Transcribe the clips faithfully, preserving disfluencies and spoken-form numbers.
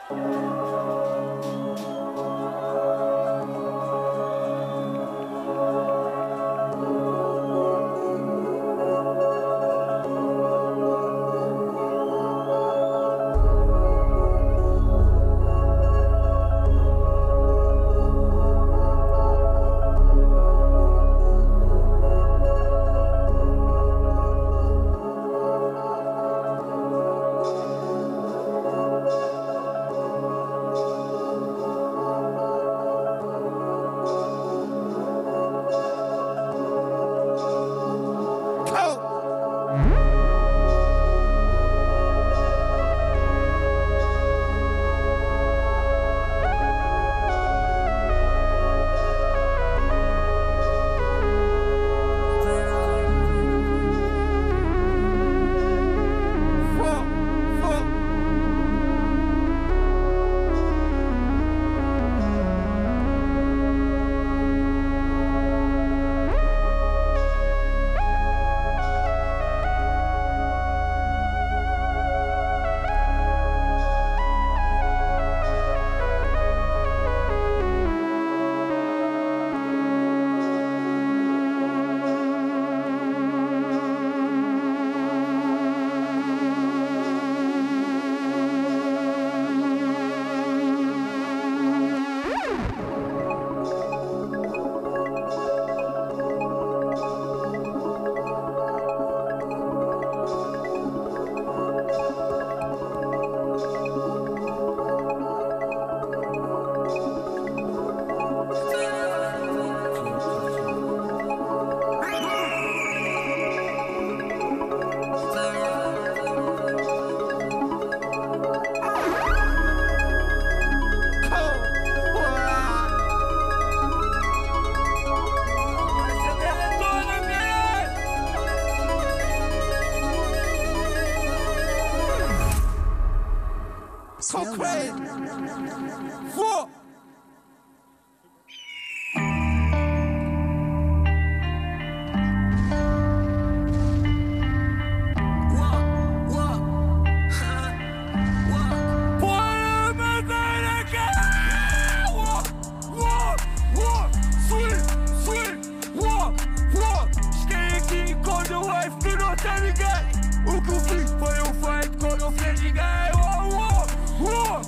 So crazy. Whoa. O que eu fiz foi um fight quando eu fiz ninguém. Uou, uou,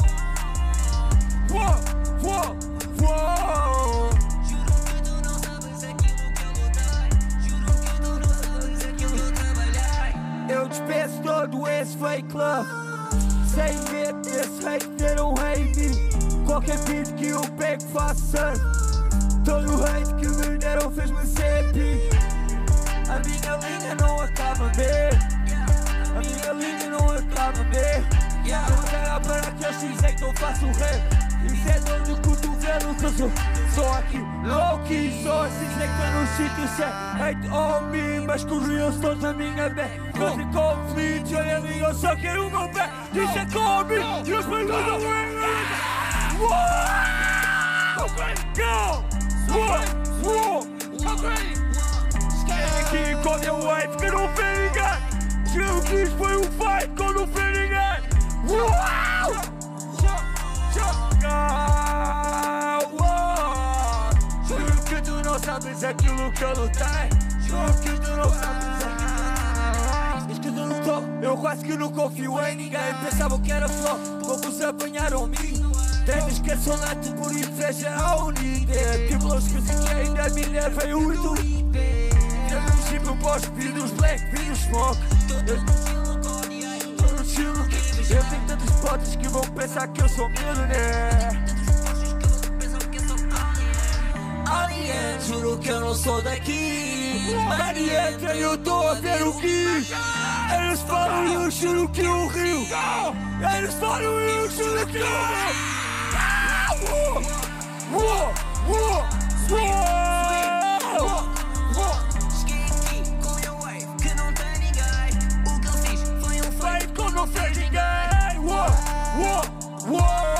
uou, uou, uou. Juro que tu não sabes aquilo que eu lutei. Juro que tu não sabes aquilo que eu trabalhei. Eu despeço todo esse fake love, sem medo desse hate ter um hate em mim. Qualquer beat que eu pego faço surf. Todo o hate que me deram fez-me ser pique. A minha linha não acaba mesmo. A minha linha não acaba mesmo. Não era para que eles dizem que eu faço rap. Isso é dor do cotovelo que eu sou. Só aqui, low-key, só assim sei que eu no sítio certo. Hate on me, mas com os reels todos na minha back. Não tem conflitos, olha a mim, eu só quero o meu back. Isso é come, e os meus não são Uou! Uou! Uou! Aqui quando eu wave que não vê ninguém. Se eu quis foi um fight quando não vê ninguém. Uau! Juro que tu não sabes aquilo que eu lutei. Juro que tu não sabes aquilo. Diz que tu lutou, eu quase que não confio em ninguém. Pensavam que era flop, poucos apanharam-me. Tens que sou lato por inveja ao líder. Que pelos que se ainda me levei o e tu. Eu no chip posso pedir os black, pedir os smoke. Eu no estilo, eu tenho tantos potes que vão pensar que eu sou milionaire. Alien, juro que eu não sou daqui. Marieta, eu tô a ver o que eles falam e eu juro que eu rio. Eles falam e eu juro que eu rio. Uou, uou, uou. Não fez ninguém. Uou, uou, uou,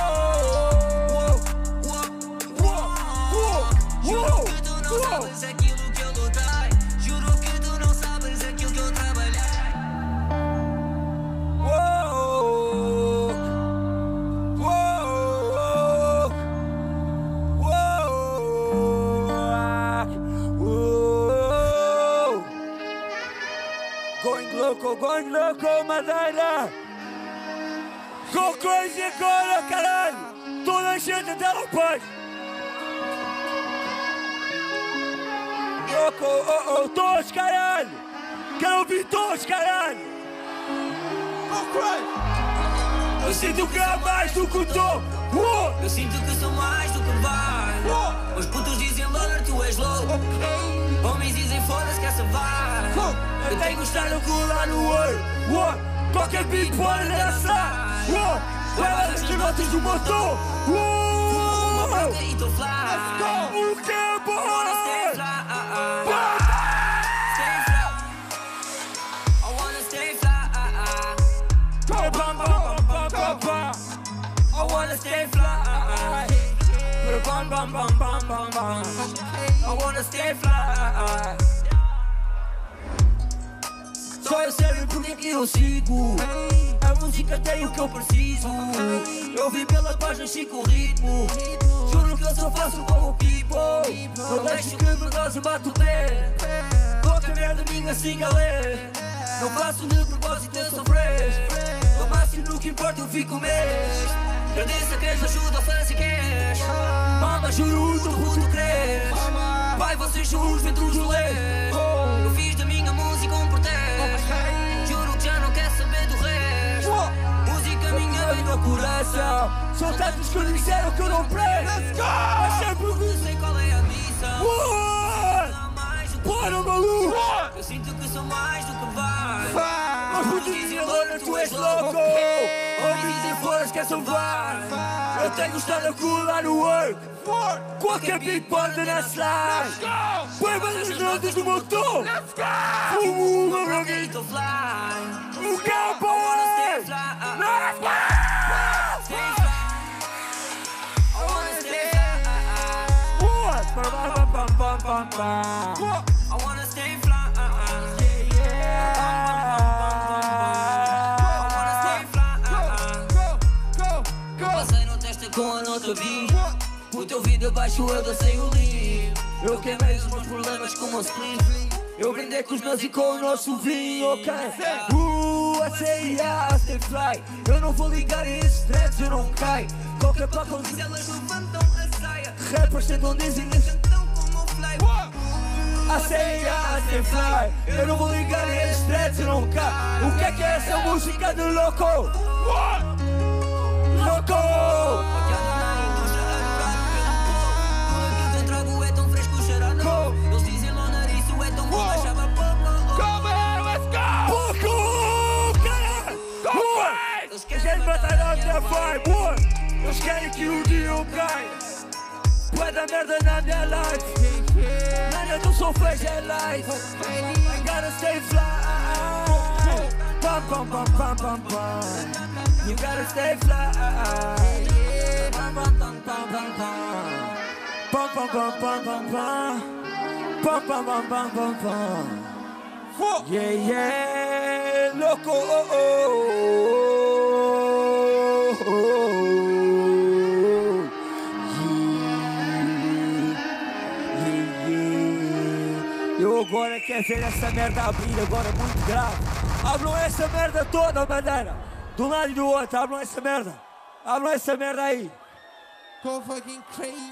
uou, uou, juro que tu não sabes aquilo que eu lutei. Juro que tu não sabes aquilo que eu trabalhei. Uou, louco, Madeira. Com crazy agora, caralho. Toda a gente dela paz. Louco, oh, oh, todos, caralho. Quero ouvir todos, caralho. Eu sinto que é mais do que tô. Uh! Eu sinto que sou mais do que vai. Uh! Os putos dizem Loner, tu és louco. Okay. Homens dizem foda-se que essa vai. Uh! Eu tenho que estar no cu lá no olho. Uh! Qualquer beat pode dançar. Uh! Leva as notas do motor. Uh! Fumo uma branca e tô fly. Let's go! O que é bom? I wanna stay fly. Stay fly. I wanna stay fly. Bam, bam, bam, bam, bam, bam. I wanna stay fly. Bam, bam, bam, bam, bam, bam. I wanna stay fly. Só eu sei porque que eu sigo. A música tem o que eu preciso. Eu vi pela paz, nasci com o ritmo. Juro que eu só faço como o people. Não deixo que me goze bate o pé. Qualquer merda minha siga a ler. Não faço de propósito, eu sou fresh. No máximo no que importa eu fico mês. Agradeço a quem ajuda a fazer cash. Mama, juro o teu puto cresce. Pai, vocês são os ventos do leite. Eu fiz da minha música um protesto. Juro que já não quer saber do resto. Música minha vem no coração. São tantos que disseram que eu não presto. Mas sempre que Sei qual é a missão. Bora, maluco! Eu sinto que sou mais do que vai. Mas por dizem Loner, tu és louco. Homens dizem fora, que é salvar. Eu tenho que estar a colar no work. Qualquer beat pode dançar. Põe mais as notas do motor. Fumo uma branca e Tô fly. o cowboy. Stay fly. Let's go! Stay fly. I wanna stay fly. What? Bam, bam, bam, bam, bam, bam. I wanna stay fly. Passei no teste com a nota B. O teu vídeo abaixo eu dancei o livro. Eu queimei os meus problemas com o meu split. Eu brindei com os meus e com o nosso vinho, ok? Uh, I say yeah, I stay fly. Eu não vou ligar a esses dreads, eu não caio. Qualquer placa onde Mas elas levantam a saia. rappers tentam dizer isso. Cantam como o fly. I say yeah, I stay fly. Eu não vou ligar a esses dreads, eu não caio. O que é que é essa música de louco? Louco! Eles dizem Loner, isso é tão bom, achava pouco. Come on, let's go! Pouco! Caralho! Boa! Eles Querem querem matar a minha vibe, boa! Eles querem que o dia eu caia. Vai dar merda na minha life. Nada do sou fresh é life. I gotta stay fly. Pam, pam, pam, pam, pam, pam. You gotta stay fly. Pam, pam, pam, pam, pam, pam. Pam, pam, pam, pam, pam, pam. Pam, pam, pam, pam, pam, pam. Yeah, yeah, loco, oh, oh, oh, oh. Yeah, yeah, yeah. Eu agora quero ver essa merda abrir, agora muito grave. Abram essa merda toda, Madeira. De um lado e do outro, abram essa merda. Abram essa merda aí. Go fucking crazy.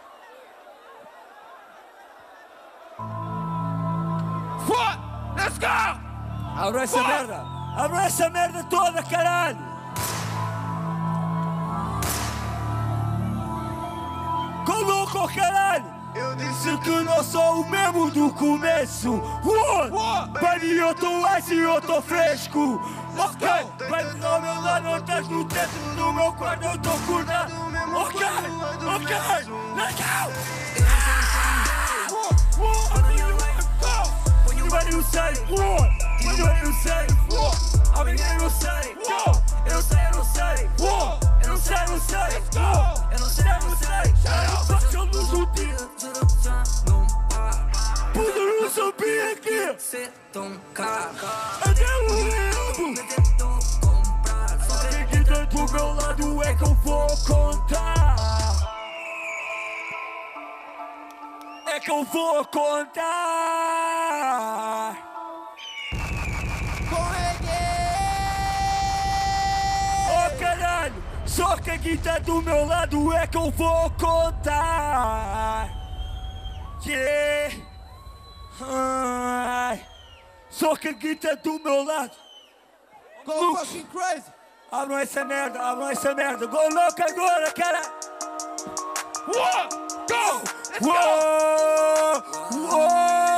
What? Let's go! Abram essa merda! Abram essa merda toda, caralho! Colocou, caralho! Eu disse que não sou o mesmo do começo! What? What? Baby, eu tô ice e eu tô fresco! Ok! Baby, ao meu lado não estás no teto, no meu quarto eu tô curado! Ok! Ok! Let's go! Everybody who said it, what? Everybody who said it, what? I've been here who said it, go! Eu não sei, eu não sei, what? Eu não sei, eu não sei, go! Eu não sei, eu não sei, só que eu não sou dia. Puta, eu não sabia que Ser tão caro. até o limbo. Só tem que ter do meu lado é que eu vou contar. É que eu vou contar. Corre! Só que a guita do meu lado é que eu vou contar. Yeah. Ai. Só que a guita do meu lado. Go fucking crazy. Abram essa merda, abram essa merda. Go louco agora, cara. Uou, go! Let's Uou, go! Uou,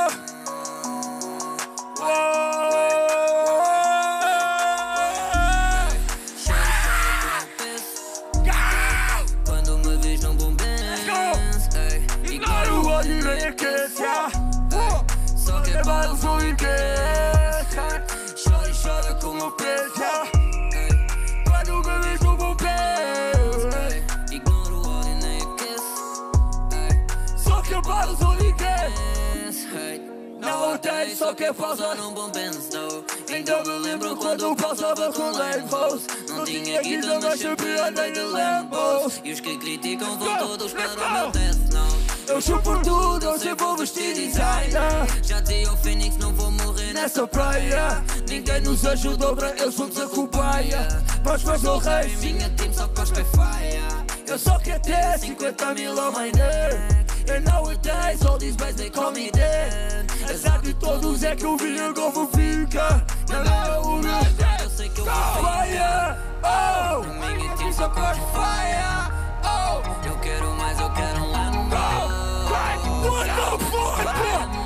Quando me vês num bom Benz, ignora o ódio e a queixa. só que é Leva o som e queixa. Chora e chora como peça. Quando me vês num bom Benz, ignoro o ódio nem aqueço. só que para o som e queixa. Não odeio, só que pausa num bom Benz. Ainda me lembro quando eu passava com Lambos. Não tinha guita, mas sempre andei de Lambos. E os que criticam vão todos para o meu Death Note. Eu chupo por tudo, eu sempre vou vestir designer. Já dizia ao Phoenix, não vou morrer Nessa praia, ninguém nos ajudou para eu somos a cobaia. Para os fãs do rei, minha team só cospe e faia. eu só quero ter cinquenta mil on my neck. And nowadays all these boys they call me dead. Azar de todos é que eu vi a Golfo fica. Na minha hora, Eu sei que eu vou fire, oh. Na minha team só cospe e faia. Oh, eu quero mais, eu quero um Lambo. What the fuck?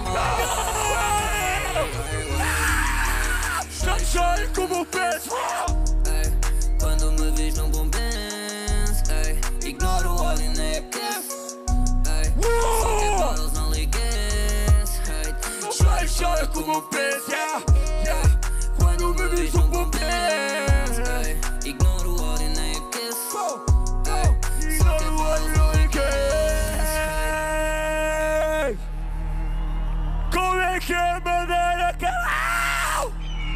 Já choro como peso. Ei, quando me vês num bom Benz, ei, ignoro o óleo nem aqueço. Ei, só que bottles não ligues. Chora, chora como peso. Yeah. Quando me vês num bom peso, Ei, ignoro o óleo nem aqueço. ignoro o olho em que. Como é que é maneira, caralho?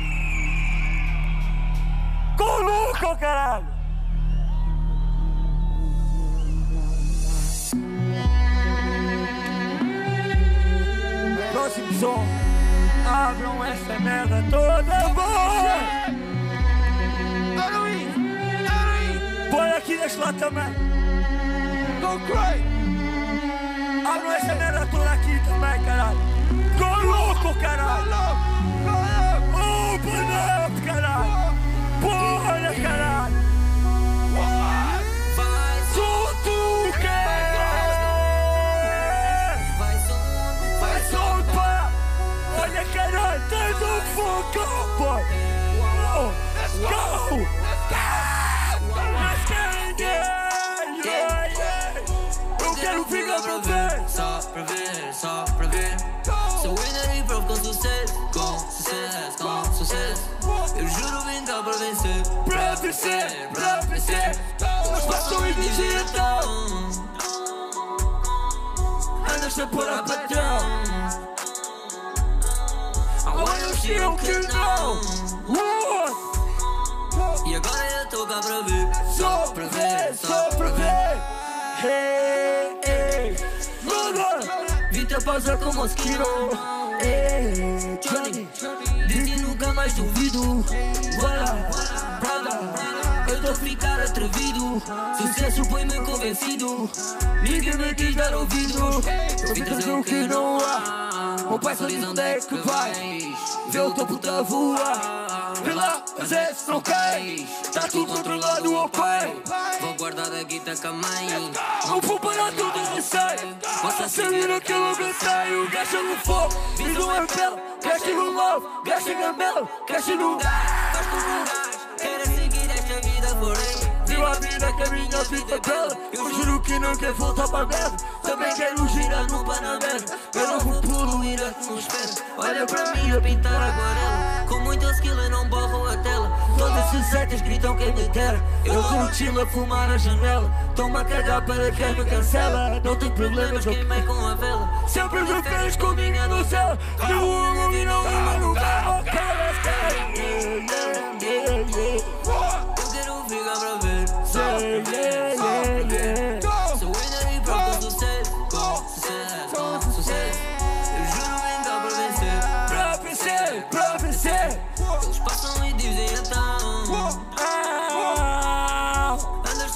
Com louco, caralho! Próximo som. Abram essa merda toda, boy! Põe aqui deste lado também. Go crazy. Abram essa merda toda aqui também, caralho. Go louco, caralho! Open up, caralho! Porra, caralho! Vai, Sou tu que vai, som, vai vai, soltar! Olha, caralho, tens um fogo, boy! Let's go! Let's go! Yeah, yeah, yeah! Eu quero ficar pra ver! Só pra ver, só pra ver. Sou winner e provo com sucesso, com sucesso, com sucesso. Eu juro vim cá para vencer, Pra vencer, pra vencer! Mas passam e dizem então! Andas a pôr a patrão! Agora eu sei o que não! E agora eu estou cá para ver, Só pra ver, só pra ver! Hey, hey! Mano! Vim-te a pausa com mosquito! Hey, Johnny! Dizem nunca mais duvido! Bora, brother! Eu tô a ficar atrevido! Sucesso põe-me convencido! Ninguém me quis dar ouvido! Eu vim trazer o que não há! Meu pai só diz onde é que vais! Vê o teu puta voar! Vê lá, mas é se não cais! Tá tudo controlado, ó pai! Vou guardar a guita com a mãe. Não vou parar tudo e receio. Basta saber aquilo que eu tenho. Gasta no fogo, fiz um apelo. Gasta no love, gasta na mel. Gasta no gás. Gosto do gás, quero seguir esta vida por aí. Viu a vida que a minha vida é bela. Eu juro que não quero voltar para a merda. Também quero girar no Panamera. Eu não vou poluir a atmosfera. Olha para mim a pintar aquarela. Com muita skill eu não borro a tela. Todas as setas gritam quem me dera. Eu curti a fumar na janela. Toma a cagar para quem me cancela. Não tem problemas, eu Queimei com a vela. sempre me fez com minha nocela. Meu amo e não ima no carro. Eu quero ficar para ver. Yeah, yeah, yeah. Sou winner e provo com sucesso, com sucesso, com sucesso. Eu juro vim cá para vencer. Pra vencer, pra vencer. Eles passam e dizem então. Ah, Andas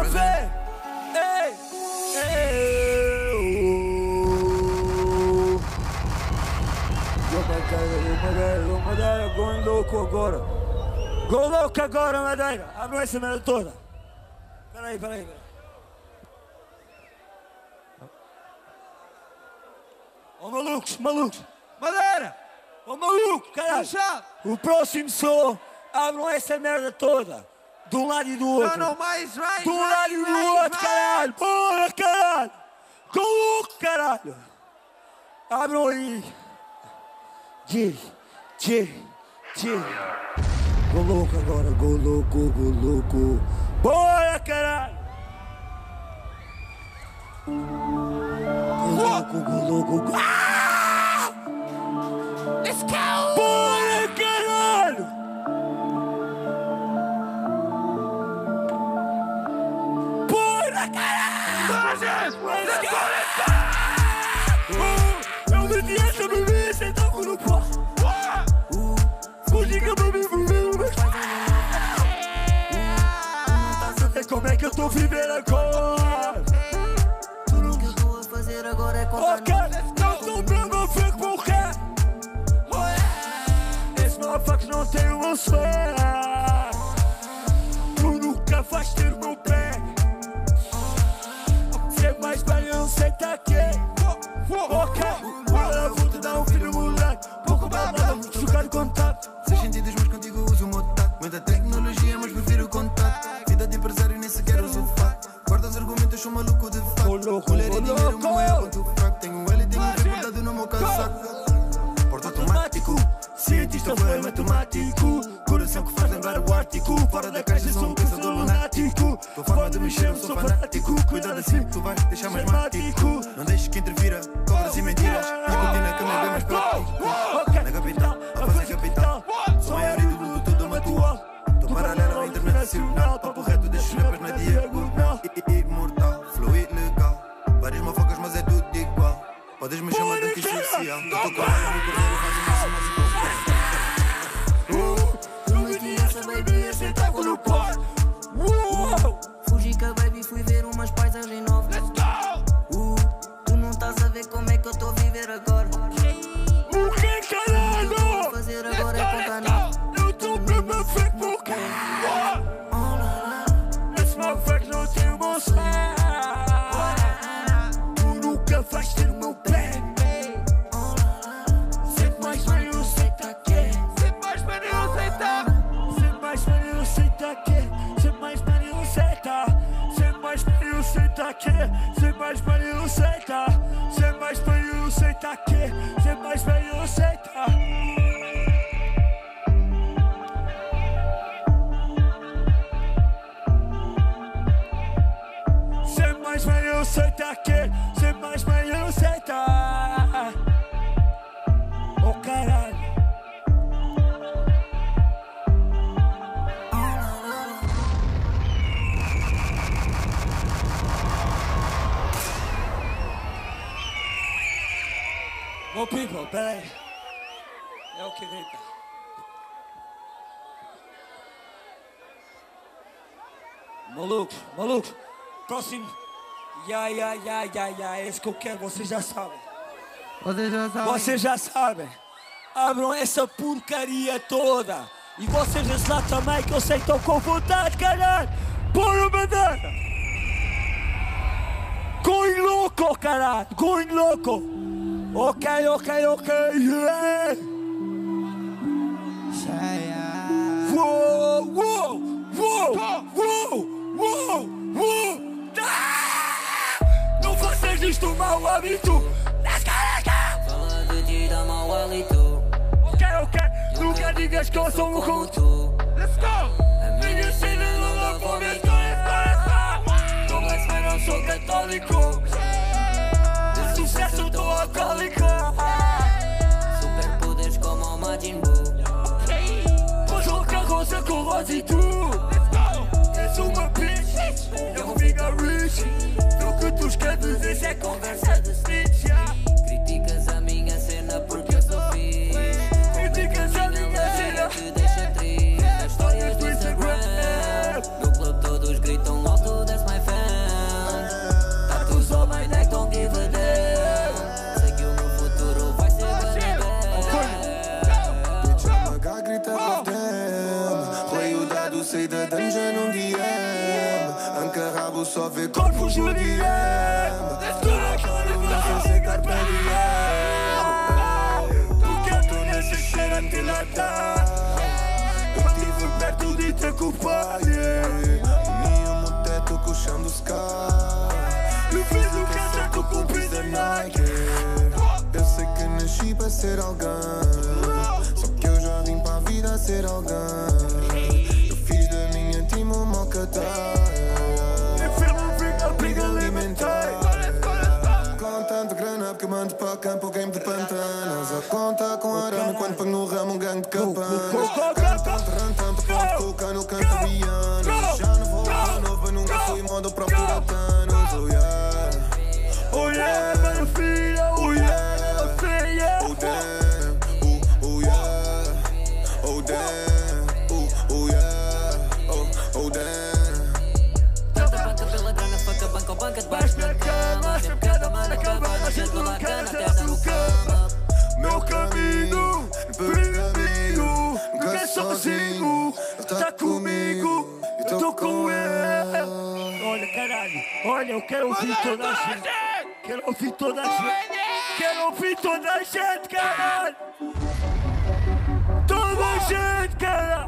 uma fé. Ei, ei, oh. Madeira, Madeira, going louco agora. Go louco agora, Madeira. Abre essa merda toda. Peraí, peraí, peraí. Ô, oh, malucos, malucos. Madeira! Ô, oh, maluco, caralho. Puxa! O próximo som, abram essa merda toda. De um lado e do outro. Não, não, mais, mais, De um mais, lado e do mais, outro, mais. caralho. Bora, caralho. Go louco, caralho. Abram aí. Tire, tire, tire. Go louco agora, go louco, go louco. Bora, caralho. Go louco, go louco, go... Ah! Let's go! Bora, caralho. Bora, caralho. Let's go! Let's go, let's go. Eu me vi essa bebê, cê tá com o pó. Fugi que eu bebi pro meu. Como é que eu tô vivendo agora? Tudo que eu tô a fazer agora é contar. Ok, eu tô pra meu fake porque esse motherfucker não tem uma esfera. Tu nunca vais ter o meu pé. Ser mais velho, eu não sei tá aqui. Ok, agora vou te dar um filho moleque. Pouco babado, vou trocar de contato. Seis sentidos, mas contigo uso o meu tato. Muita tecnologia, mas prefiro o contato. Vida de empresário, nem sequer uso o fato. Guarda os argumentos, sou maluco de fato. Mulher e dinheiro, meu maior ponto fraco. Tenho um L e tenho recordado no meu casaco. Porto automático, cientista foi matemático. Coração que faz lembrar o Ártico. Fora da caixa, sou um pensador lunático. Tua forma de mexer, eu sou fanático. Cuidado assim, tu vais deixar mais mático. Não deixes que interfira, cobras e mentiras. E continua que é bem mais prático. Na capital, a fazer capital. Sou maior ídolo de tudo, atual. Tô paralelo internacional. Papo reto, deixo os rappers na diagonal. Imortal, flow ilegal. Várias mafocas, mas é tudo igual. Podes me chamar de antissocial. Tô com a mão no correio, faz o máximo, Eu me vi essa baby, cê tá com o pó. Fugi com a baby, fui ver umas paisagens novas. Let's go! Uh, tu não estás a ver como é que eu tô a viver agora. O que, caralho? Vou fazer agora é contar nada. Eu tô pra meu fake porque esse motherfucker não tem o meu céu. Tu nunca vais ter o meu pé. Sempre mais velho, eu sei tá aqui. Sempre mais velho, eu sei tá. Sempre mais velho, eu sei tá aqui. Sempre mais velho, eu sei tá. Sempre mais velho, eu sei tá aqui. Sempre mais velho, eu sei tá. Sempre mais velho, eu sei tá aqui. Sempre mais velho, eu sei tá. Sempre mais velho, eu sei tá aqui. Sempre mais velho, eu sei tá. Oh, caralho. Ô, people, peraí. É o que, deita? Malucos, malucos. Próximo. Ya, ya, ya, ya, ya. É esse que eu quero, vocês já sabem. Vocês já sabem. Vocês já sabem. Abram essa porcaria toda. E vocês desse lado também, que eu sei que estão com vontade, caralho. Bora, Madeira. Going louco, caralho. Going louco. Ok, ok, ok. Yeah. Uou, uou, uou, uou, uou, uou. Ah! Não faças isto mau hábito. Let's go, let's go. Fala de ti dá mau hálito. Ok, ok. Nunca digas que eu sou um Como ruto. tu. Let's go! Minha cena não dá para ver. Let's go, let's go. Não vais ver, eu sou católico. De sucesso eu tô alcoólico. Superpoderes como o Majin Buu. Pois o carroça com rosa e tu. És uma bitch. Eu fico rich. O que tu escreves, isso é conversa de snitch. Criticas a minha cena porque eu sou fixe. Criticas a minha cena. Te deixa triste. As histórias do Instagram. No clube todos gritam alto, that's my vida dungeon num D M. Anca rabo só vê corpos no D M. Não sei carpe diem. Porque eu tô nessa cheira de lata. Eu estive perto de te acompanhar. Unia no teto com o chão do sky. Eu fiz o que é certo com o piso da Nike. Eu sei que nasci para ser alguém. Só que eu já vim para a vida ser alguém. Eu fiz da minha team uma alcateia. Eu fiz uma briga, briga alimentar. Com tanta grana porque mando para campo o game de pantanas. A conta com arame quando ponho no ramo um gangue de campanas. Canto tanto, tanto, ponto, colocar no canto Viana. Já não vou à nova, nunca fui modo próprio Thanos. Oh yeah, oh yeah, minha filha, oh yeah. Oh damn, oh, oh yeah, oh damn, oh, oh yeah, oh, oh damn. Tanta banca pela grana, faca, banca, banca debaixo da cama. Sempre cada mana acabada, a gente lá cana, terra no cama. Meu caminho, perigo, nunca é sozinho. Tá comigo, eu tô com ele. Olha, caralho, olha, eu quero ouvir toda a gente. Quero ouvir toda a gente. Quero ouvir toda a gente, caralho. Toda a gente, caralho.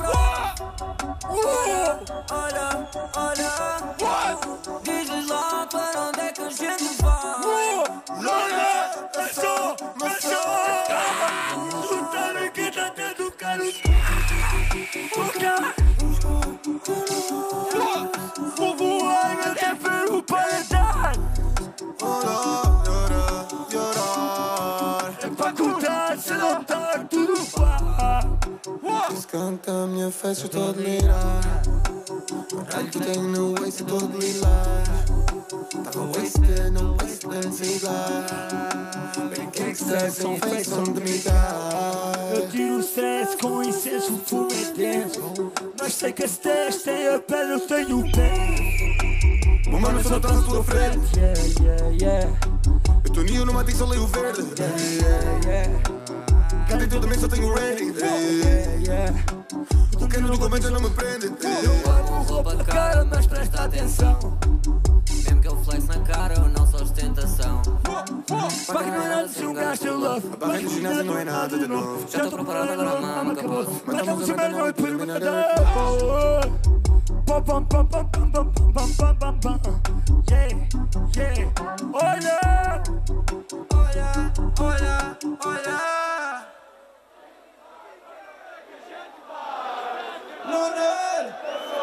Olha, olha, diz lá para onde é que a gente vai. Olha, é só, é só. Tu tá me que tá tendo caro. Vou voar até ver o paredão. Olá, llorar, llorar. É pra contar, se não tá tudo fá. Descanta a minha festa, estou a delirar. Caralho que tenho no waste, estou a delirar. Tava wasted, não wasted, sei lá. Bem que stress, são feitos, são de me dar. Eu tiro o stress com incenso, o fumo é denso. Mas sei que esse teste tem a pele, eu tenho o pé. O mano só tá na tua frente. Yeah, yeah, yeah. Eu tô ninho no matinho, só leio o verde. Yeah, yeah, yeah. Cá dentro também só tenho rating. Yeah, yeah. O que no documento não me prende. Eu amo roupa cara, mas presta atenção. Mesmo que eu flex na cara, eu não sou ostentação. Para que não é nada se um gajo eu love. A barra do ginásio não é nada de novo. Já tô preparado, agora mama, acabou. Matamos a merda, não é por uma nada. Pam pam pam pam pam pam pam pam pam pam. Yeah, yeah. Olha, olha, olha, olha. Loner.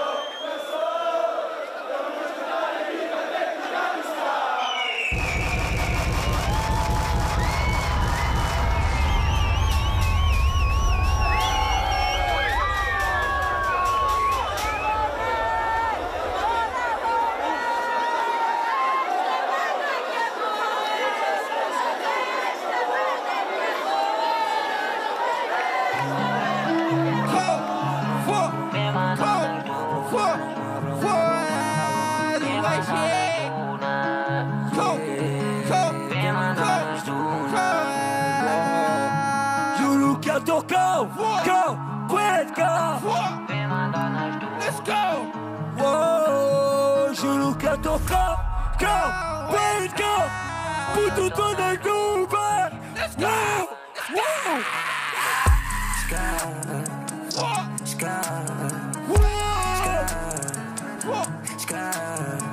Juro que eu tô com, com, with go. Let's go. Uou, juro que eu tô com, com, with go. Puto tô na nuvem. Let's go. Uou. Sky, sky, sky, sky.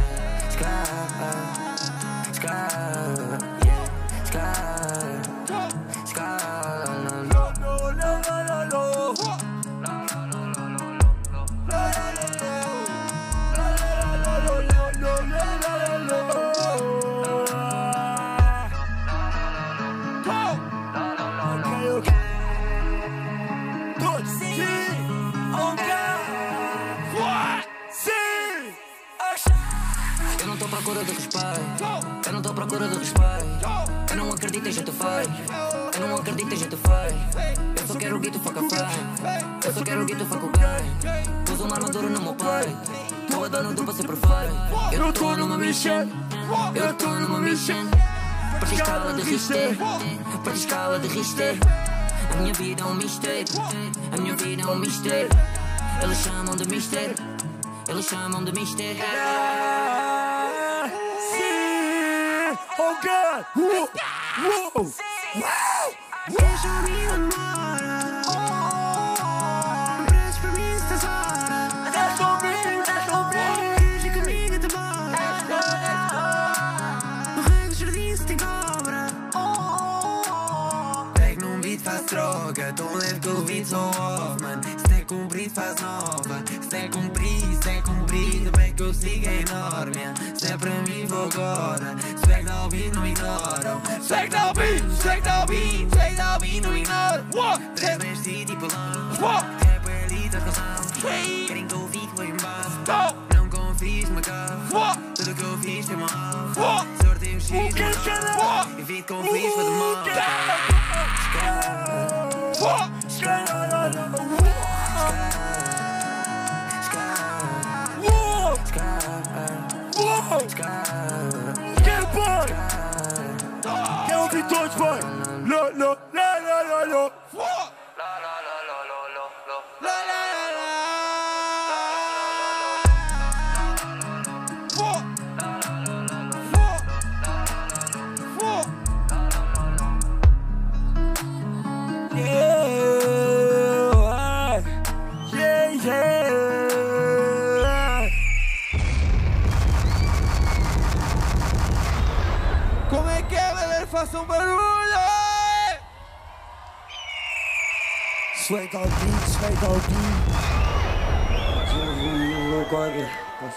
Eu não tô à procura de respeito. Eu não tô à procura de respeito. Eu não acredito em jeito feio. Eu não acredito em jeito feio. Eu só quero o guito, fuck a fame. Eu só quero o guito, fuck o bem. Pus uma armadura no meu peito. Tô a dono do pra ser perfeito. Eu não tô numa mission. Eu não tô numa mission. Parti escala de Richter. Parti escala de Richter. A minha vida é um mistério. A minha vida é um mistério. Eles chamam de mister, eles chamam de mister. Yeah. Sim. Oh God. Uou. Uou. Deixa-me embora. Preço para mim estás fora. Deixa-me, deixa-me. Finge comigo te bora. No rei do jardim se tem cobra. Pego num beat, faz troca. Tão leve que o beat sou off, man. Se é comprido, faz nova. Se é comprido, se é comprido, bem que eu sigo é enorme. Se é para mim, vou agora. Se é que dá o beat, não ignoram. Se é que dá o beat, se é que dá o beat, se é que dá o beat, não ignora. Três meses de tipo Uou. lá. Rapper ali da razão. Hey. Querem que eu fique, vou embora. Go. Não confies no meu carro. Uou. Tudo que eu fiz foi mal. Uou. Sorteio um X O que no que é? mal. Evito conflitos para demora. Quer ouvir todos, vai! Lo, lo, la, la, la, lo. Yeah, yeah. Como é que é, galera? Façam barulho! Sweat ao beat, sweat ao beat. Agora,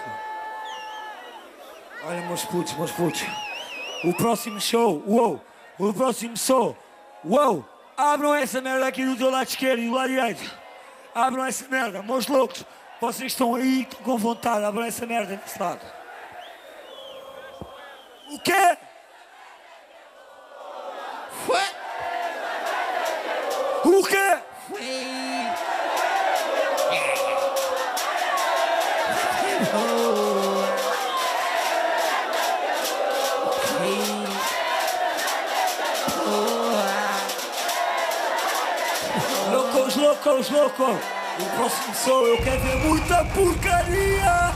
olha, meus putos, meus putos. O próximo show, uou! O próximo show, uou! Abram essa merda aqui do teu lado esquerdo e do lado direito. Abram essa merda, meus loucos. Vocês estão aí, estão com vontade. Abram essa merda desse lado. O quê? O quê? Loucos, loucos, loucos. O próximo show eu quero ver muita porcaria.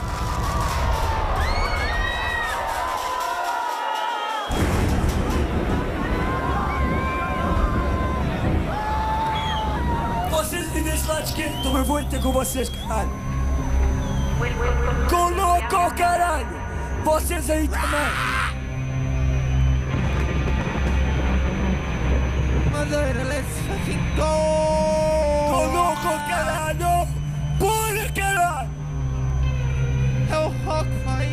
Vocês aí desse lado esquerdo, também vou ter com vocês, caralho. Com louco, caralho. Vocês aí também. Madeira, let's fucking go! Com louco, caralho. Bora, caralho. É o rock, vai!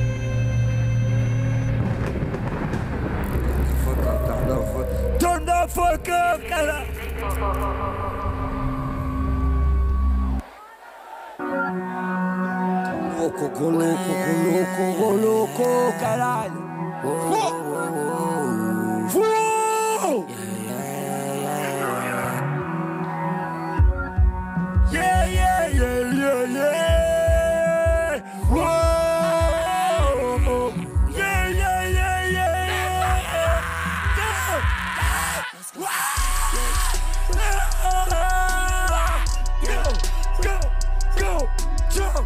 Turn the fuck up, caralho. Louco, com louco, com louco, com louco, caralho. Uou! Yeah, yeah, yeah, yeah, yeah. Whoa! Yeah, yeah, yeah, yeah. Go, go, go, jump.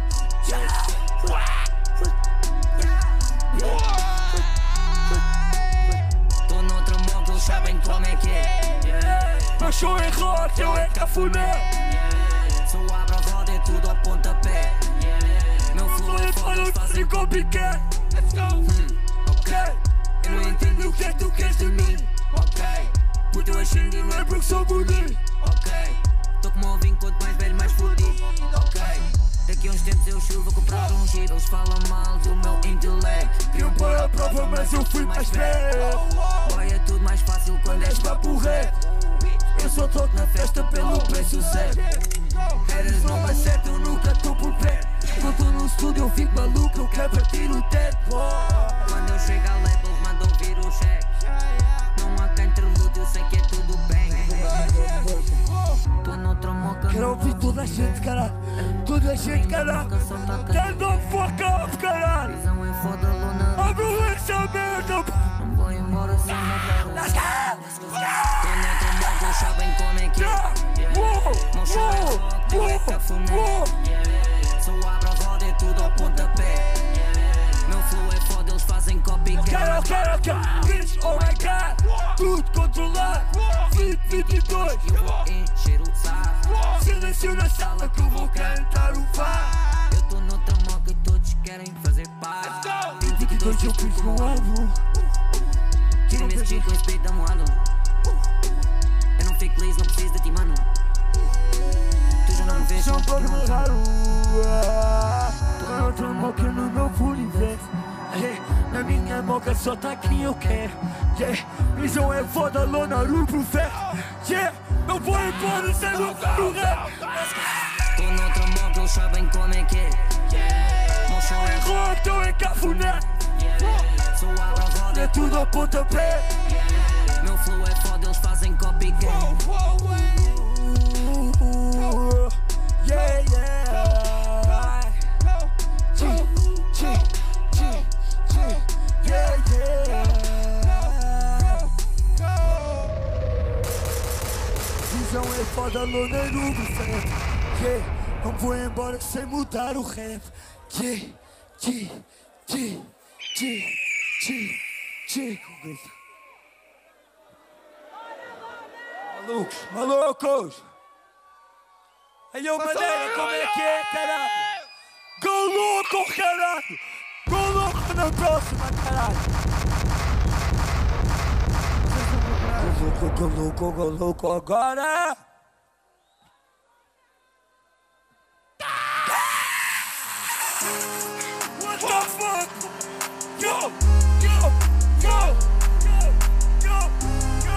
Tô noutro mundo, eles sabem como é que é. Meu show é rock, eu é cafuné. Se eu abro a roda é tudo ao pontapé. Meu flow é foda, eles fazem copycat. Let's go! Ok, eu não entendo o que é que tu queres de mim. Ok, Puto, eu ascendi, não é porque sou bonito. ok. Tô como um vinho, quanto mais velho, mais fudido. Ok, daqui a uns tempos eu chuvo, vou comprar um giro. Eles falam mal do meu intelecto. Queriam pôr a prova, mas eu fui mais velho. Boy, é tudo mais fácil quando és papo reto. Eu só toco na festa pelo preço certo. Eras não me acertam, nunca tô por perto. Quando tô no estúdio eu fico maluco, eu quero partir o teto. Quando eu chego à label, mando ouvir o cheque. Não há quem interlude, eu sei que é tudo bem. Tô noutra moca. Quero ouvir toda a gente, caralho. Toda a gente, caralho. Turn the fuck up, caralho. Visão é foda, luna. Abre essa merda. Não vou embora sem nada. Let's go! Tô noutra moca, eles sabem como é que é. Uou! Não choro, Uou! eu é cafuné. Uou! silêncio na sala que eu vou cantar o vá. Eu tô noutra moca e todos querem fazer par. vinte e dois eu fiz um ano. Tira-me esse chico com esse peito amoado. Eu não fico liso, não preciso de ti, mano. Tu já não me vês, Só não para te me pergunto. Tô noutra moca no meu universo. Yeah. Na minha moca só tá quem eu quero. Yeah. Isso é foda, lona, no profeta. Yeah. Não vou embora sem lugar no rap. Tô noutra moca, eles sabem como é que é. Meu chão é Rock, tô em cafuné. sou abra a roda. É tudo ao pontapé. Meu flow é foda, eles fazem copycat. Yeah, yeah. G, G, G, G. Yeah, yeah. Visão é foda, lona no buffet. Yeah, não vou embora sem mudar o rap. Yeah, yeah, yeah, yeah, yeah, yeah. Malucos, malucos. Aí eu maneira, como é que é, caralho? Go louco, caralho! Go louco na próxima, caralho! Go louco, go louco, go louco agora! What the fuck? Yo, yo, yo, yo, yo, yo!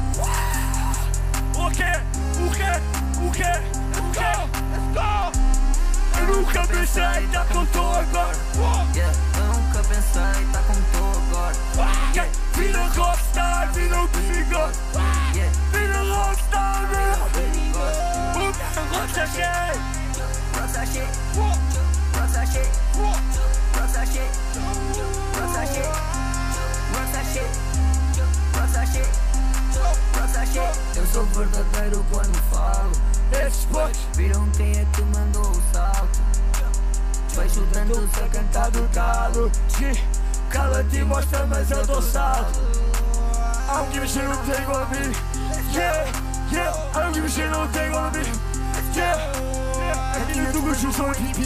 O quê? O quê? O quê? O quê? Let's go! Eu nunca pensei, tá com tô agora. Yeah, eu nunca pensei, tá como tô agora. Yeah. Vida rockstar, vida perigosa. Yeah, Vida rockstar, vida perigoso. rockstar shit. Rockstar shit. Rockstar shit. Rockstar shit. Rockstar shit. Rockstar shit. Rockstar shit. Rockstar shit. Eu sou verdadeiro quando falo. Esses boys Viram quem é que mandou o salto. Vejo tantos a cantar do galo. cala-te e mostra, mas eu dou salto. I don't give a shit, don't take on me. Yeah, yeah, I don't give a shit, don't take on me. Yeah, aqui no tudo eu sou M V P.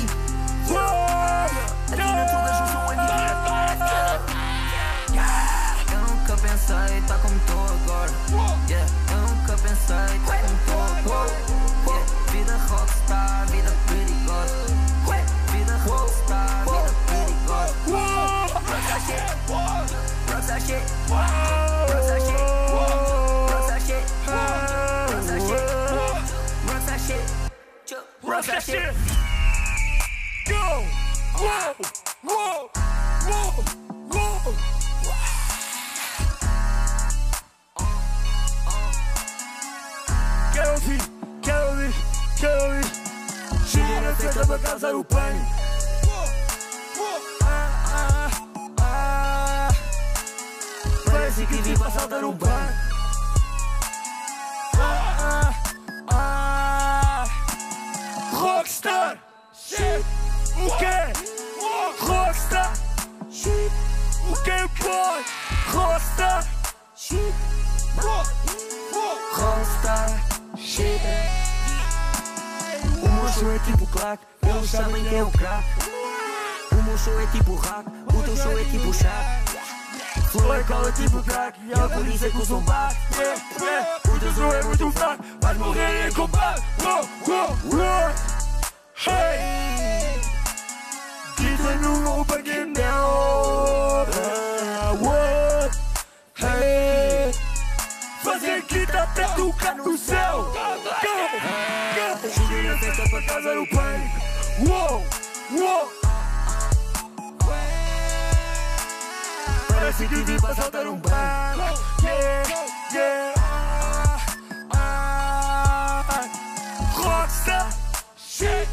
Aqui no tudo eu sou M V P. Eu nunca pensei, tá como tô agora. Yeah, eu nunca pensei, tá como tô agora. Yeah, vida rockstar, vida perigosa. Vida rockstar, vida perigosa. Rockstar shit, rockstar shit, rockstar shit, rockstar shit, rockstar shit, rockstar shit, rockstar shit. Go! Whoa! Whoa! Whoa! Whoa! Quero ouvir, quero ouvir, quero ouvir. Cheguei na festa pra causar o pânico. Ah, ah, ah. Parece que vim pra saltar um banco. Ah, ah, ah. Rockstar, shit, o quê? Rockstar, shit, o quê, boy? Rockstar, shit, Rockstar shit. o meu show é tipo claque, Eles sabem que é o crack. O meu show é tipo rap, o teu show é tipo chá. flow é cola tipo crack, e é por isso é que eu sou back. Yeah, yeah, o teu show é muito fraco, vais morrer em combate. Uou, uou, uou. Hey, grita no meu paguinel. Uou, hey, fazer guita até tocar no céu. Go, go, cheguei na festa pra causar o pânico. Uou, uou. Parece que vim pra saltar um banco. Yeah, yeah. Ah, ah. Rockstar shit.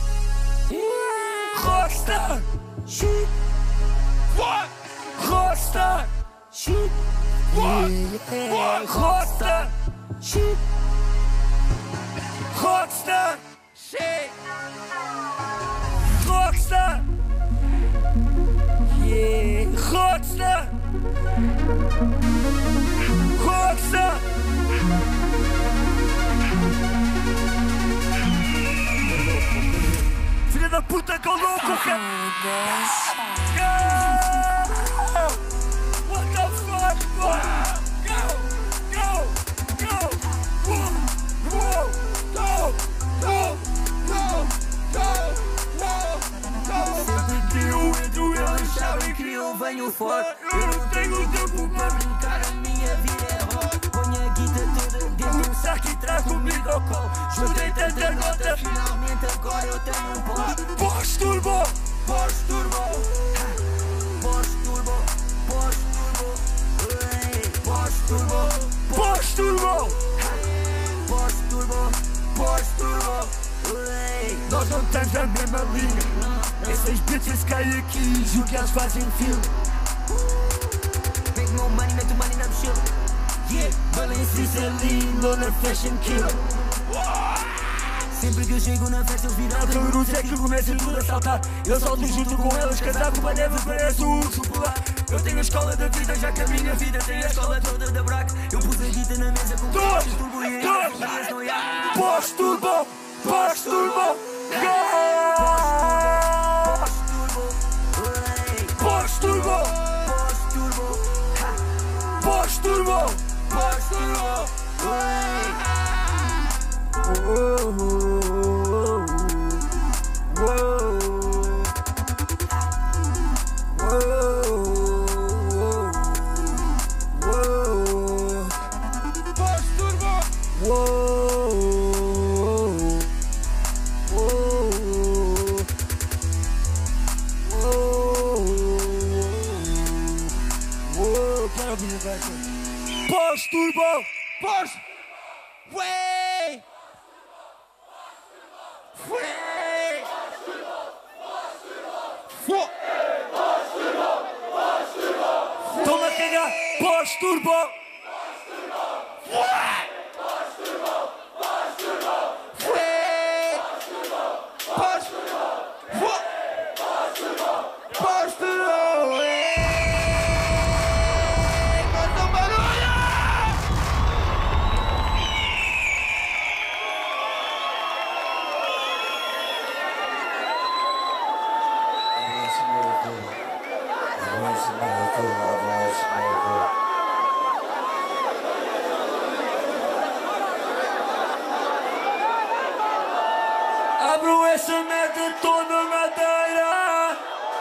Rockstar shit. What? Rockstar shit. What? What? Rockstar shit. Rockstar shit. Rockstar. Yeah, Rockstar! Rockstar! louco, que... Go! What the fuck, boy? Go! Go! Go! Whoa! Whoa! Go! Go! Go! Go! Go! Sempre que eu entro, eles sabem que eu venho forte. Eu não tenho tempo para brincar, a minha vida é rock. Ponho a guita toda dentro de um saco e trago comigo ao colo. Juntei tanta nota, finalmente agora eu tenho um pós. Pós turbo! Pós turbo! Pós turbo! Pós turbo! Pós turbo! Pós turbo! Pós turbo! Pós turbo! Nós não estamos na mesma linha. Essas bitches caem aqui e juro que elas fazem filme. Pego meu money, meto money na mochila. Yeah, Balenciaga é lindo na fashion killer. Sempre que eu chego na festa eu viro a cabeça, é que começa tudo a saltar. Eu salto junto com elas, casaco para neve, parece o urso polar. Eu tenho a escola da vida, já que a minha vida tem a escola toda da braca. Eu pus a guita na mesa com dois, turbo e dois, pós turbo, pós turbo, pós turbo, pós turbo, pós turbo. Pós turbo, pós, way, way, toma cagar, pós turbo, way, pós turbo, pós turbo, way, pós turbo, pós turbo, pós turbo. Abro essa merda toda madeira.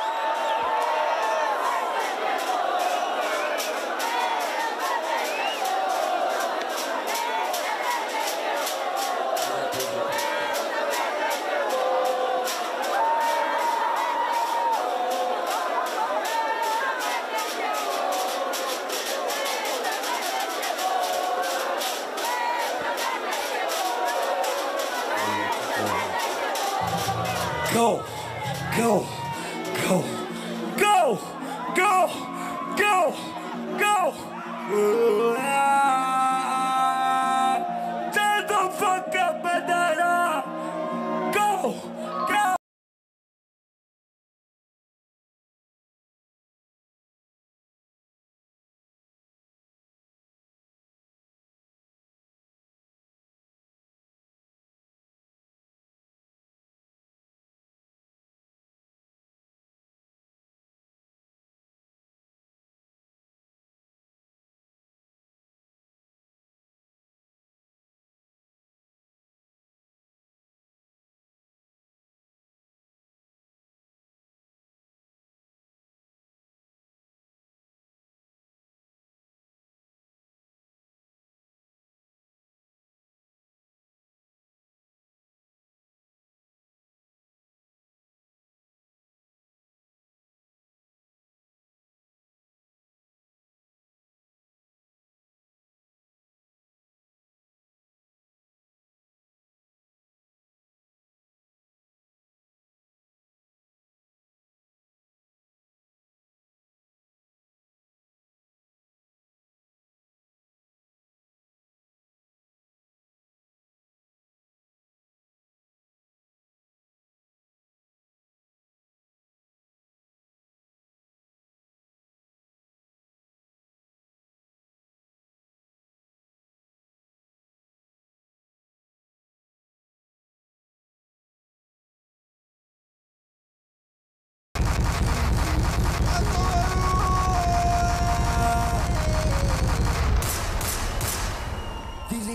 Go, go, go, go, go, go, go. Turn the fuck up, banana. Go, go.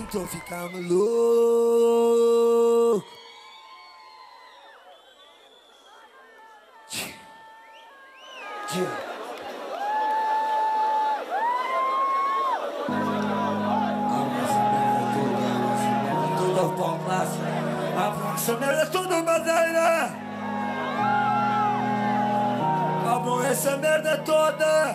tô ficando louco. Yeah. Toda bombaça, a essa merda é toda madeira. Abram essa merda toda.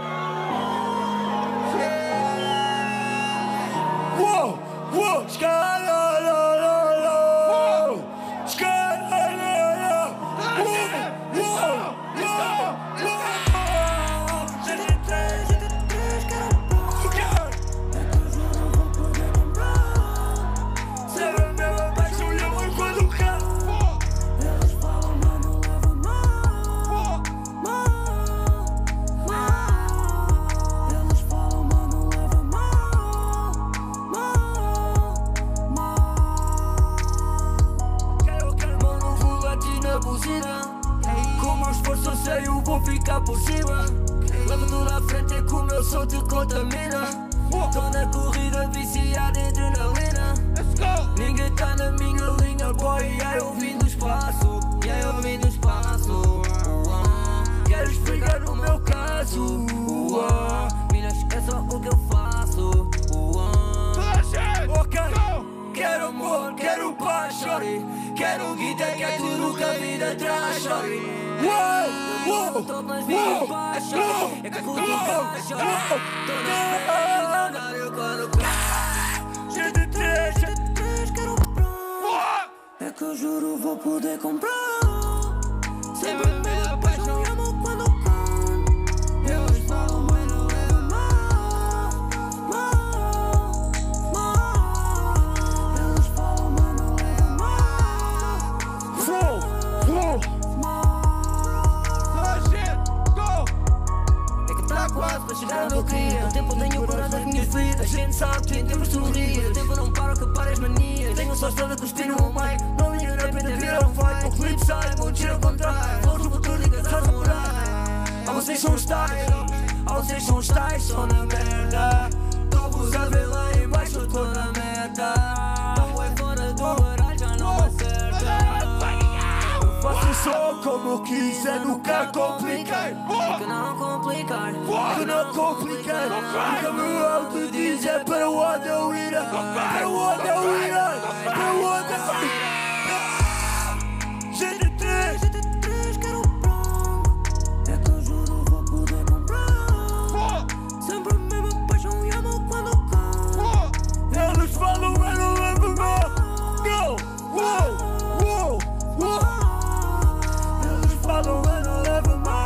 Uou, uou, escaralho, escaralho, uou, uou, uou, uou. G T três, G T três, quero pão. É que eu juro não vou poder comprar. Sempre a mesma paixão e amor quando cai. Elas falam, mas não leva mal, mal, mal. Elas falam, mas não leva mal, mal, mal. Quero, quero, mano, vou latir na buzina. Com meu esforço eu sei, eu vou ficar por cima. Leva tudo à frente, é como eu sou, te contamina. Tô na corrida, viciada em adrenalina. Ninguém tá na minha linha, boy. E aí eu vim do espaço, e aí eu vim do espaço. Quero explicar o meu caso. Mina, esquece o que eu faço. Ok, quero amor, quero paz, shorty. Quero guita, que é tudo que a vida traz, shorty. Uou, uou, uou, é que curto baixo. Tô na espera, quando G T três, G T três, quero comprar. É que eu juro vou poder comprar. Sempre a mesma paixão e amor quando canto. Elas falam, mas não é mal, mal, mal. Elas falam, mas não é mal. Uou, uou. Quase para chegar onde eu queria. O tempo tenho curado as minhas feridas. A gente sabe que em tempos sorrias. O tempo não para que para as manias. Tenho só estrada que espinho no meio. Não liga na frente, vira um fight. O clipe sai, vou tirar ao contrário. Flores no futuro, ligas a namorar. Ah, vocês são os tais. Ah, vocês são os tais, só na merda. Tô-vos a ver lá embaixo, eu tô na meta. Não é fora do horário, já não acerta. Faço só como eu quiser, nunca compliquei. Que não complicar, que não complicar. Nunca me outo dizer para onde eu ir. Para onde eu ir, para onde eu ir. G T três, G T três, quero pão. É que eu juro vou poder comprar. Sempre a mesma paixão e amor quando canto. Eles falam, mas não lembro mal. Go, uou, uou, uou. Follow and I'll ever mind.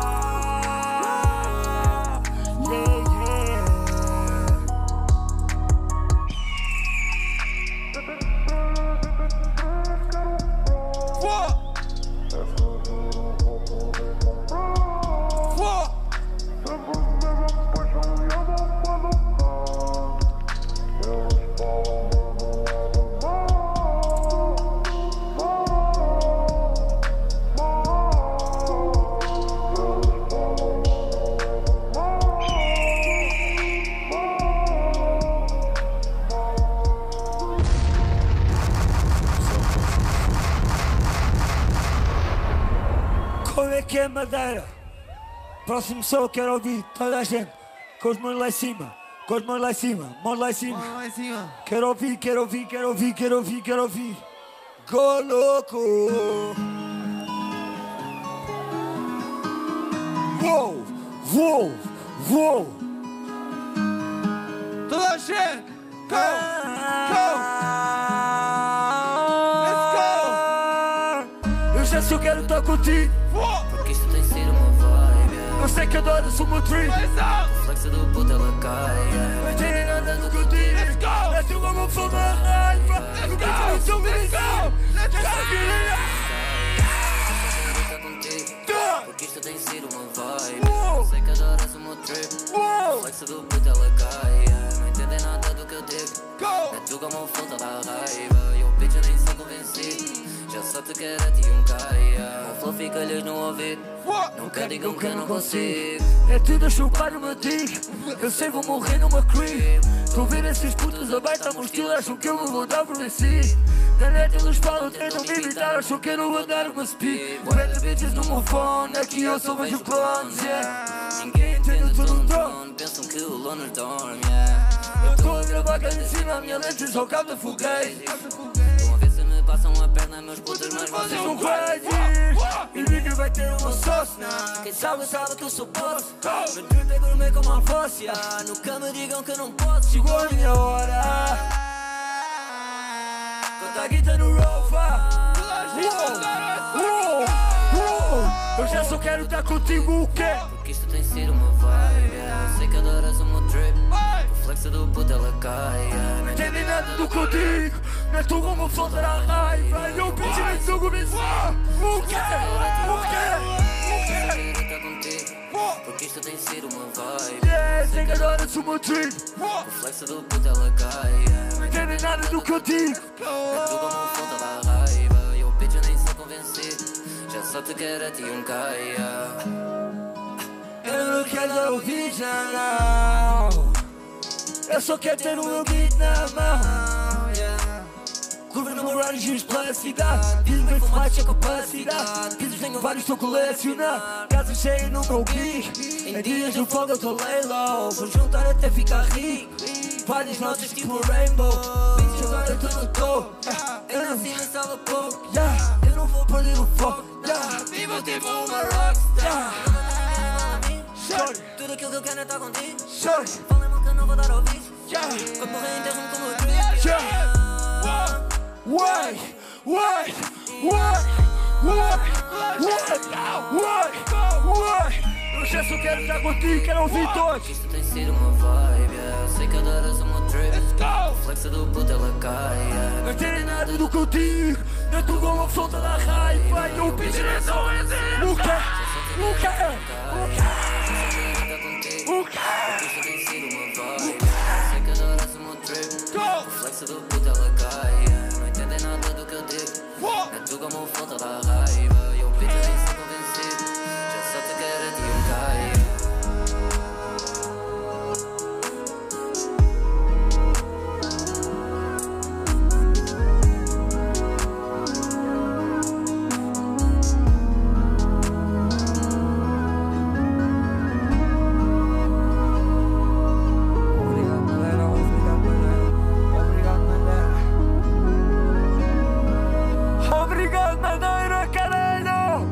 Yeah, yeah. What? What? Como é que é, Madeira? Próximo som eu quero ouvir toda a gente com os mãos lá em cima, com as mãos lá em cima, mãos lá em cima. Mão lá em cima. Quero ouvir, quero ouvir, quero ouvir, quero ouvir, quero ouvir. Go louco! Uou, uou, uou! Toda a gente. Go, go. Let's go. Eu já sei, eu quero estar contigo. Porque isto tem sido uma vibe. Eu sei que adoras o meu trip. Mais alto. O flexo do puto ela cai. Não tem nada do que eu digo. Let's go. É tu como for uma raiva. Let's Eu go. quero o seu Let's go. Let's go. Porque isto tem sido uma vibe. Uou. Eu sei que adoras o meu trip. Uou. O flexo do puto ela cai. Não entendo entendem nada do que eu digo. É tu como fonte da raiva, eu bitch nem sou convencido. Já só te quero a ti um caia. O flow fica-lhes no ouvido, nunca digam que eu não consigo. É tudo a chupar no meu dick. Eu sei vou morrer numa creep. Tô vendo esses putos abertos a mochila, acham que eu me vou dar por venci. Na net eles falam, tentam me imitar, acham que eu não vou dar uma speed. quarenta bitches no meu phone, aqui eu só vejo clones, yeah. Ninguém entende tudo um drone, pensam que o loner dorme, yeah. Eu tô a gravar cá em cima, a minha lente só cabe de foguete. Estão a ver se me passam a perna, meus putos, mas vocês São não crazy. E ninguém vai ter uma sócio. Quem sabe sabe que eu sou boss. Meu drip é gourmet como a fóssia. Nunca me digam que eu não posso. Chegou a minha hora. Conta a guita no Rofa. Eu já só quero estar contigo, o quê? Porque isto tem sido uma vibe, yeah. Sei que adoras o meu drip. O flex do puto ela cai, yeah. Não entendem nada do que eu digo. Não é tu como soltar a raiva. Eu pedi nem sou como isso. O quê? O quê? Quero estar contigo. Porque isto tem sido uma vibe. Yeah, sei que adoras o meu trip. O flex do puto ela cai, yeah. Não entendem nada do que eu digo. É tu como fonte da raiva. Eu bitch nem sou convencido. Já só te quero a ti um caia. Eu não quero dar ouvir já não. Eu só quero ter o meu beat na mão, yeah. Curva no meu rádio, giros pela cidade. Pisos bem fumados, sem capacidade. Pisos tenho vários, estou colecionando. Casa cheia no meu geek. Em dias de folga eu tô lay low. Vou juntar até ficar rico. Várias notas tipo Rainbow. Bitch agora eu tô no topo. Eu nasci na sala pouco, Yeah, eu não vou perder o foco. Yeah, vivo tipo uma rockstar. yeah. Shorty, Tudo aquilo que eu quero é estar contigo. shorty, Falem mal que eu não vou dar ouvidos. yeah. Quando morrer enterro-me com o meu drip. Yeah. Why? Why? Why? Why? Why? Why? Eu já só quero estar contigo, quero ouvir todos. Isto tem sido uma vibe, yeah. Sei que adoras o meu drip. O flex do puto ela cai, yeah. Não entendem nada do que eu digo. Não é tu como solta da raiva. E eu pedi nem só o quê? O quê? O quê? O quê? Isto tem sido uma vibe. Sei que adoras o meu drip. O flex do puto ela cai, yeah. Não entendem nada do que eu digo. É tu como fonte da raiva. Eu bitch nem sou convencido. Já só te quero a ti um caia. Obrigado, Madeira, caralho!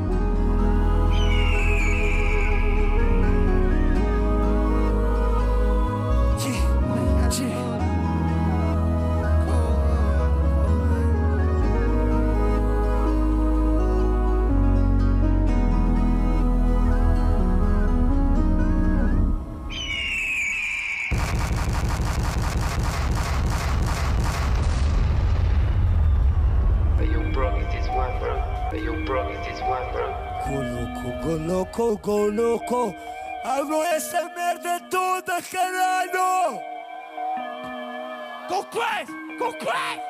Ti, ti. Coloco, coloco, coloco. Abro essa merda toda, caralho! Go crazy! Go crazy!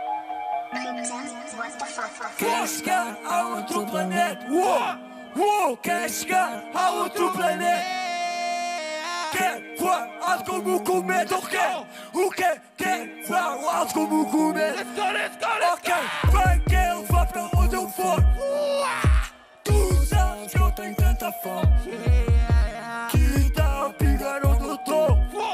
Quer chegar a outro planeta? Uou! Uou! Quer chegar a outro planeta? Quer voar alto como o cometa? O quê? O quê? Quer voar alto como o cometa? Let's go, let's go, let's go! Ok, vai que ele vá pra onde eu for. Tu sabes que eu tenho tanta fome que dá a pigar onde eu tô.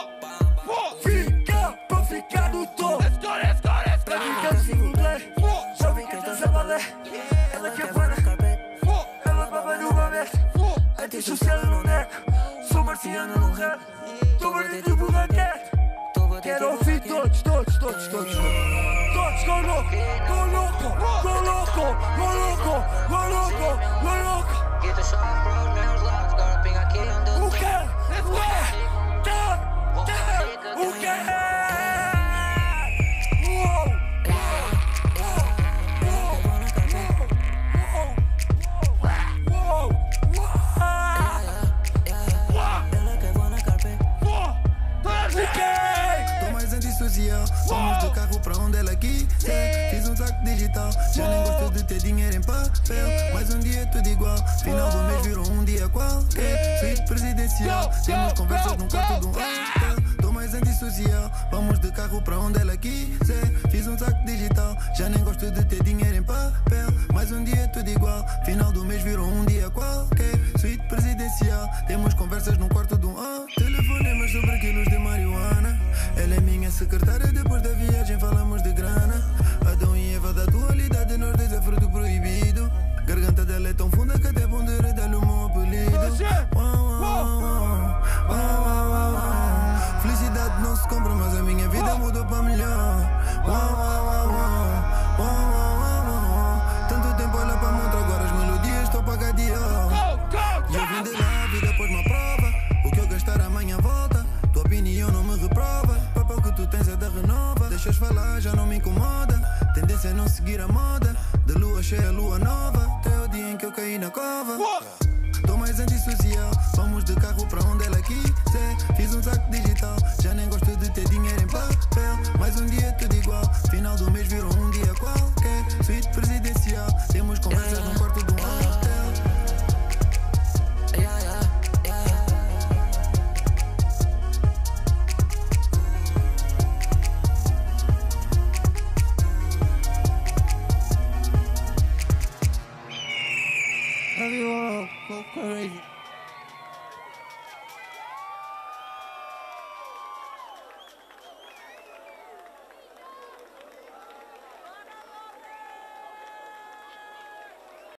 Fica pra ficar no topo. Let's go, let's go, let's go! Pra mim que eu sigo play. Já vi que estás a valer. Ela quer para ela baba no babete. Antissocial eu não nego. Sou marciano no rap. Tô bandido tipo raquete. Quero ouvir todos, todos, todos, todos. Todos, go louco, go louco, go louco, go louco, go louco, go louco. Get the shot, bro, now it's loud. Agora pinga aqui onde O quê? O quê? Tá, tá, o quê? Uou, uou, uou, uou, uou. O quê? Tô mais antes presidencial. Vamos de carro pra onde ela quiser. Fiz um saco digital, já nem gosto de ter dinheiro em papel. Mais um dia tudo igual, final do mês virou um dia qualquer. Suíte presidencial, temos conversas num quarto de um hotel. Tô mais antissocial, vamos de carro pra onde ela quiser. Fiz um saco digital, já nem gosto de ter dinheiro em papel. Mais um dia tudo igual, final do mês virou um dia qualquer. Suíte presidencial, temos conversas num quarto de um hotel. Telefonemas sobre quilos de marihuana. Ela é minha secretária, depois da viagem falamos de grana. Adão e Eva da atualidade, nós dois é fruto proibido. Garganta dela é tão funda que até ponderei dar-lhe o meu apelido. Uau, uau, uau, uau, uau, uau. Felicidade não se compra, mas a minha vida mudou para melhor. Uau, uau, uau, uau, uau, uau, uau. Tanto tempo olha para a montra, agora as melodias estão para cadear. E eu vim de lá, a vida pôs uma prova. O que eu gastar amanhã volta. Tua opinião não me reprova. Papel que tu tens é da renova. Deixas falar, já não me incomoda. Tendência é não seguir a moda. De lua cheia, lua nova. Até o dia em que eu caí na cova. Tô mais antissocial, vamos de carro pra onde ela quiser. Fiz um saco digital, já nem gosto de ter dinheiro em papel. Mais um dia tudo igual, final do mês virou um dia qualquer. Suíte presidencial, temos conversas num quarto de um hotel. Yeah, yeah, yeah. Everyone, go crazy.